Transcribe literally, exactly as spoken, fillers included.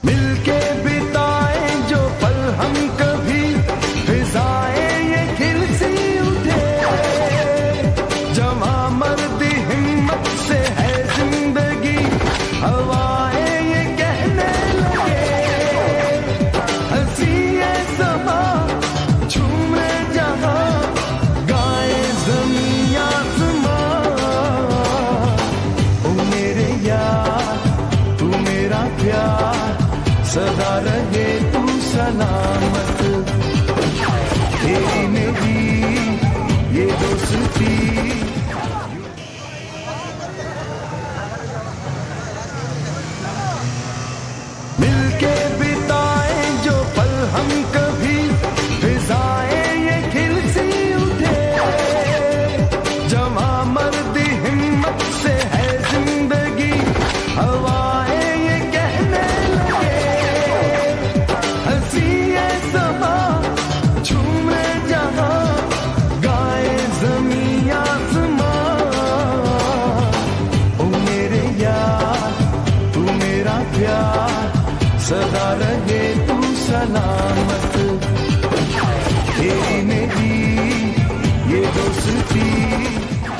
मिलके बिताए जो पल हम कभी, फिजाएं ये खिल सी उठे, जमा मर्दी हिम्मत से है जिंदगी, हवाएं ये कहने लगे, हंसी ये समा झूमे जहां, गाए ज़मीं आसमां, ओ मेरे यार तू मेरा प्यार, सदा रहे तू सलामत, तेरी मेरी ये दोस्ती। मिलके बिताए जो पल हम कभी, फिजाएं ये खिल सी उठे, जमा मर्दी हिम्मत से है जिंदगी, हवाएं ये कहने लगे, हंसी ये समा झूमे जहां, गाए ज़मीं आसमां, ओ मेरे यार तू मेरा प्यार, सदा रहे तू सलामत, तेरी मेरी ये दोस्ती।